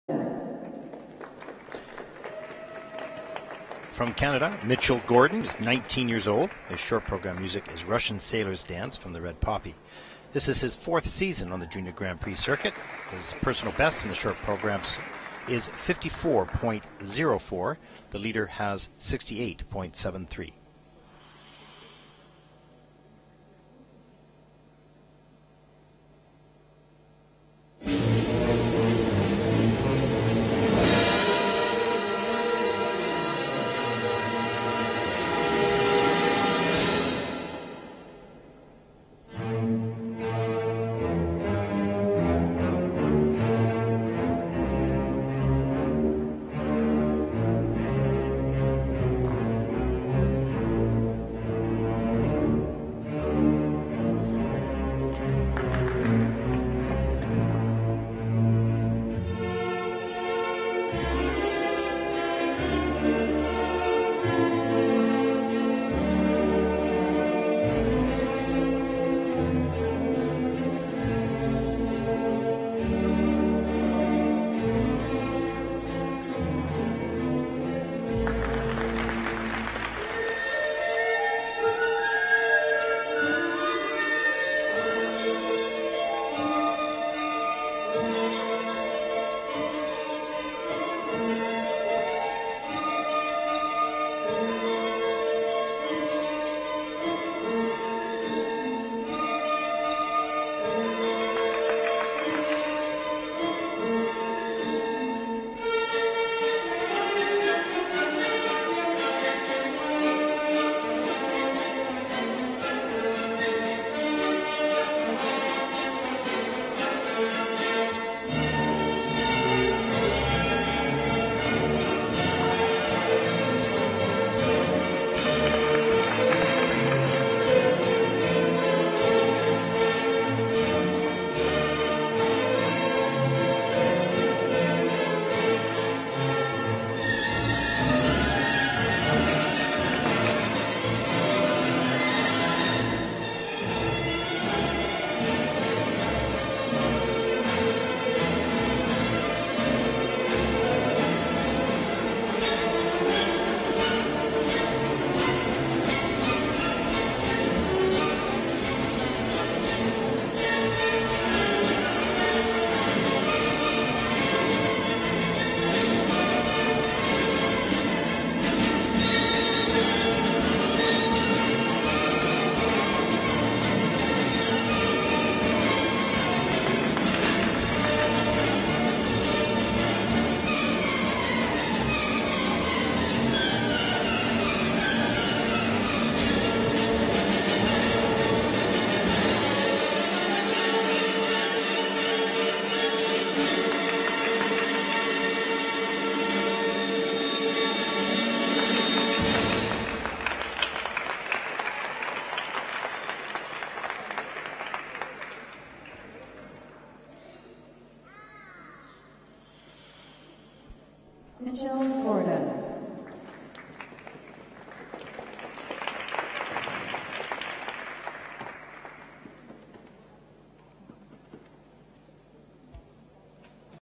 From Canada, Mitchell Gordon is 19 years old. His short program music is Russian Sailor's Dance from the Red Poppy. This is his 4th season on the Junior Grand Prix circuit. His personal best in the short programs is 54.04. The leader has 68.73. Mitchell Gordon.